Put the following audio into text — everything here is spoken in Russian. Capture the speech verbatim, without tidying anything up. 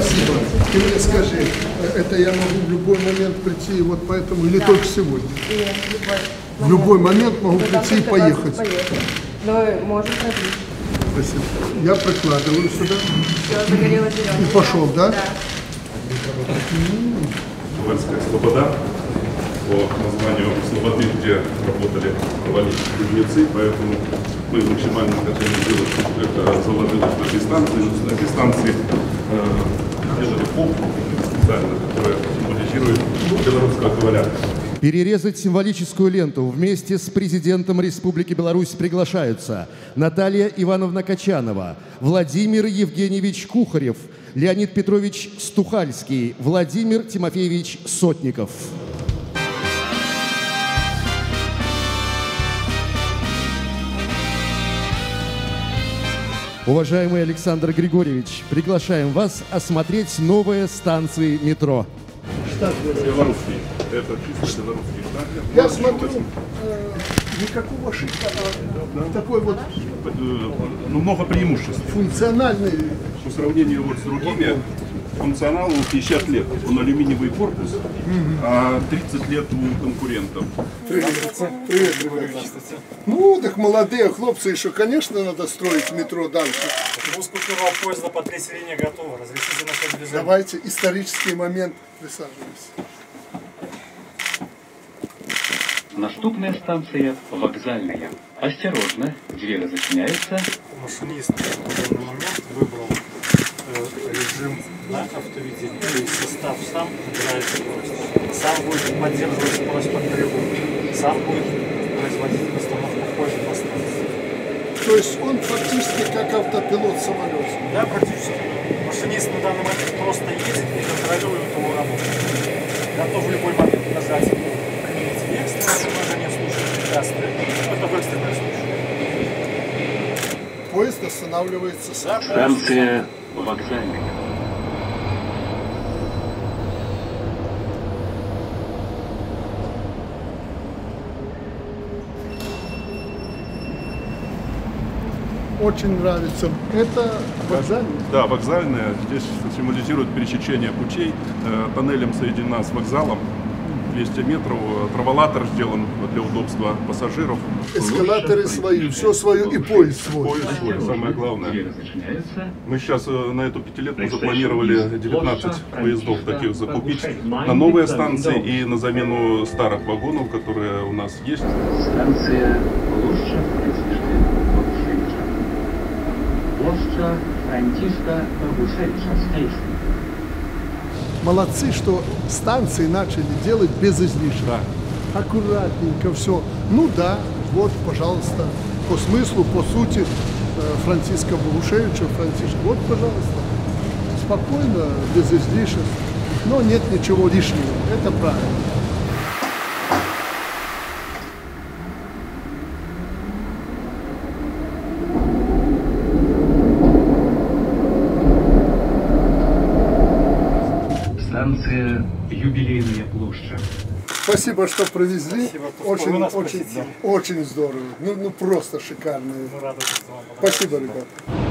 Спасибо. Ты мне скажи, это я могу в любой момент прийти, вот поэтому, или да. только сегодня? Нет, в любой момент. В любой момент могу Вы прийти и поехать. поехать. Но можем ходить. Спасибо. Я прикладываю сюда. Все, загорелось зеленый. И пошел, да? Да. Ковальская слобода. По названию слободы, где работали ковали-кузнецы, поэтому мы максимально хотели сделать, чтобы это заложилось на этой станции. На этой станции э, делали полку специально, которая символизирует белорусского коваля. Перерезать символическую ленту вместе с президентом Республики Беларусь приглашаются Наталья Ивановна Качанова, Владимир Евгеньевич Кухарев, Леонид Петрович Стухальский, Владимир Тимофеевич Сотников. Уважаемый Александр Григорьевич, приглашаем вас осмотреть новые станции метро. Штат белорусский. Это чисто белорусский штат. Я смотрю, э, никакого шика, а да. такой вот ну, много преимуществ. Функциональный. По сравнению вот с другими, функционалу пятьдесят лет. Он алюминиевый корпус, mm-hmm. а тридцать лет у конкурентов. Привет. Привет, ребята. Ну, так молодые хлопцы еще, конечно, надо строить метро дальше. Выпуск первого поезда по третьей линии готово. Разрешите начать движение. Давайте исторический момент. Присаживайтесь. Наступная станция вокзальная. Осторожно, двери зачиняются. Машинист в данный момент выбрал э, режим на автоведение. То есть состав сам набирает скорость. Сам будет поддерживать скорость под тревогу. Сам будет производить постановку поезда по станции. То есть он фактически как автопилот самолета? Да, практически. Машинист на данный момент просто едет и контролирует его работу. Готов в любой момент нажать применить экстренное положение в случае препятствия. Это в экстренном случае. Поезд останавливается сам. Станция вокзальная. Очень нравится. Это вокзальная? Да, вокзальная. Здесь символизирует пересечение путей. Тоннелем соединена с вокзалом. двести метров. Траволатор сделан для удобства пассажиров. Эскалаторы свои, все свое и поезд свой. Поезд свой, самое главное. Мы сейчас на эту пятилетку запланировали девятнадцать поездов таких закупить на новые станции и на замену старых вагонов, которые у нас есть. Станция Площадь Площадь Франтишка Богушевича Стейшн. Молодцы, что станции начали делать без излишек. Да. Аккуратненько все. Ну да, вот, пожалуйста, по смыслу, по сути, Франтишка Богушевича, Франтишка. Вот, пожалуйста, спокойно, без излишек. Но нет ничего лишнего. Это правильно. Станция Юбилейная площадь. Спасибо, что привезли. Спасибо, очень, нас очень, да. очень здорово. Ну, ну просто шикарно. Мы рады, что вам Спасибо, ребята.